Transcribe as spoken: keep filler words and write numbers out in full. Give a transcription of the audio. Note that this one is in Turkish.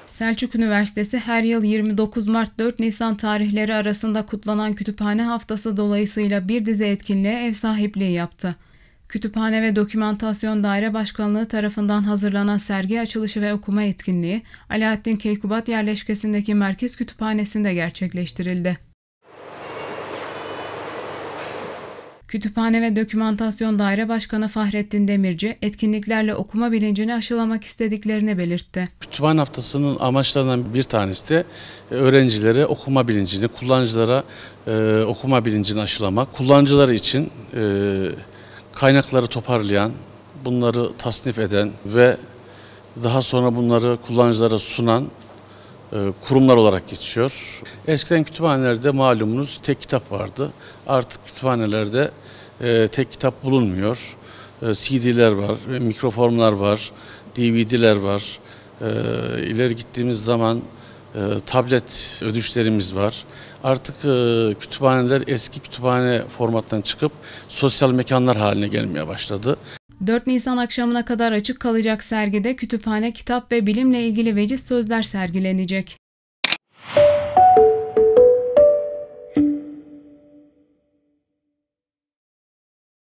Selçuk Üniversitesi her yıl yirmi dokuz Mart dört Nisan tarihleri arasında kutlanan Kütüphane Haftası dolayısıyla bir dizi etkinliğe ev sahipliği yaptı. Kütüphane ve Dokümantasyon Daire Başkanlığı tarafından hazırlanan sergi açılışı ve okuma etkinliği, Alaaddin Keykubat yerleşkesindeki Merkez Kütüphanesi'nde gerçekleştirildi. Kütüphane ve Dokümantasyon Daire Başkanı Fahrettin Demirci, etkinliklerle okuma bilincini aşılamak istediklerini belirtti. Kütüphane Haftası'nın amaçlarından bir tanesi de öğrencilere okuma bilincini, kullanıcılara e, okuma bilincini aşılamak, kullanıcıları için e, kaynakları toparlayan, bunları tasnif eden ve daha sonra bunları kullanıcılara sunan e, kurumlar olarak geçiyor. Eskiden kütüphanelerde malumunuz tek kitap vardı. Artık kütüphanelerde e, tek kitap bulunmuyor. E, C D'ler var, mikroformlar var, D V D'ler var. E, ileri gittiğimiz zaman e, tablet ödüşlerimiz var. Artık e, kütüphaneler eski kütüphane formattan çıkıp sosyal mekanlar haline gelmeye başladı. dört Nisan akşamına kadar açık kalacak sergide kütüphane, kitap ve bilimle ilgili veciz sözler sergilenecek.